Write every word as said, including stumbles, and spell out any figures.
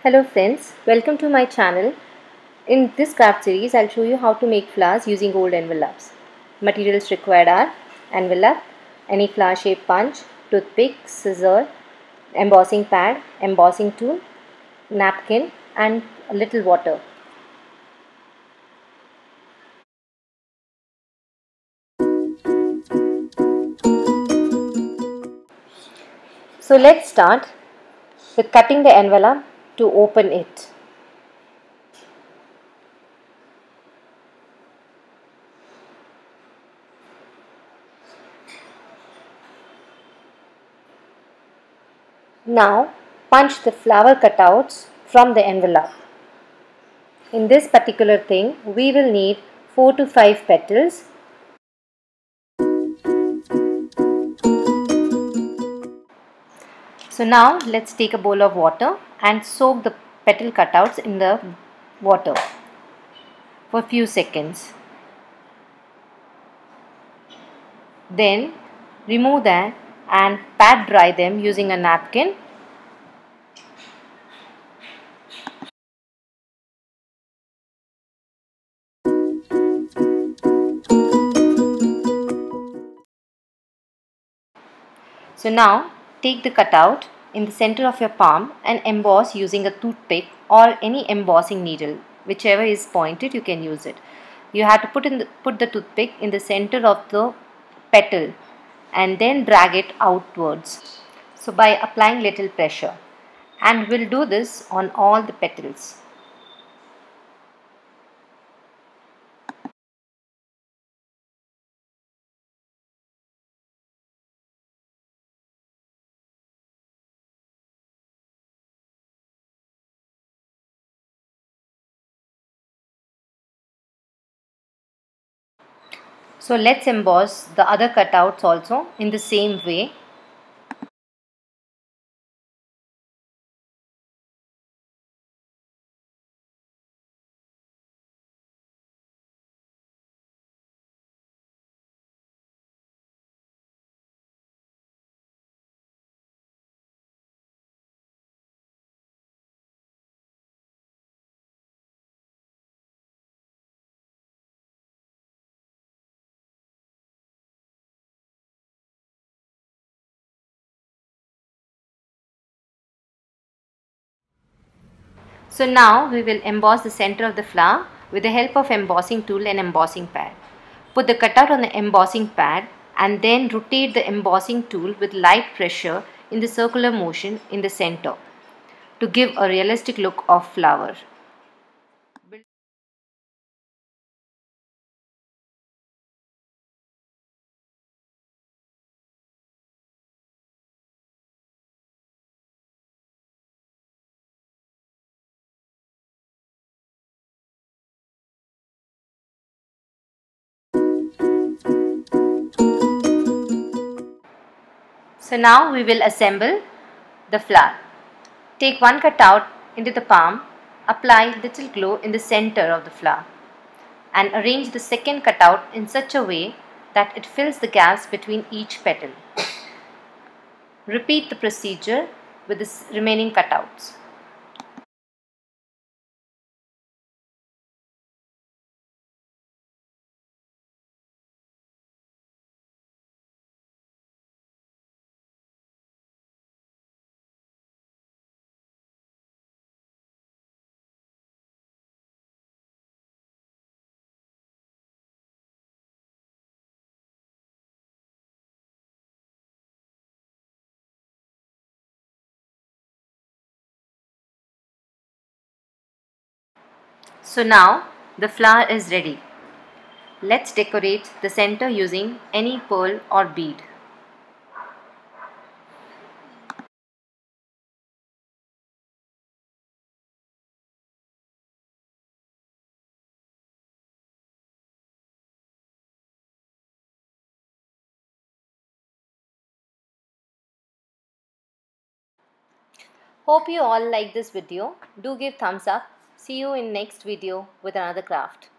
Hello friends, welcome to my channel. In this craft series, I'll show you how to make flowers using old envelopes. Materials required are envelope, any flower shape punch, toothpick, scissor, embossing pad, embossing tool, napkin and a little water. So let's start with cutting the envelope to open it. Now punch the flower cutouts from the envelope. In this particular thing, we will need four to five petals. So now let's take a bowl of water and soak the petal cutouts in the water for a few seconds. Then remove them and pat dry them using a napkin. So now take the cutout in the center of your palm and emboss using a toothpick or any embossing needle. Whichever is pointed, you can use it. You have to put in the, put the toothpick in the center of the petal and then drag it outwards. So by applying little pressure, and we'll do this on all the petals. So let's emboss the other cutouts also in the same way. So now we will emboss the center of the flower with the help of embossing tool and embossing pad. Put the cutout on the embossing pad and then rotate the embossing tool with light pressure in the circular motion in the center to give a realistic look of flower. So now we will assemble the flower. Take one cutout into the palm, apply little glue in the center of the flower and arrange the second cutout in such a way that it fills the gaps between each petal. Repeat the procedure with the remaining cutouts. So now the flower is ready. Let's decorate the center using any pearl or bead. Hope you all like this video. Do give thumbs up. See you in next video with another craft.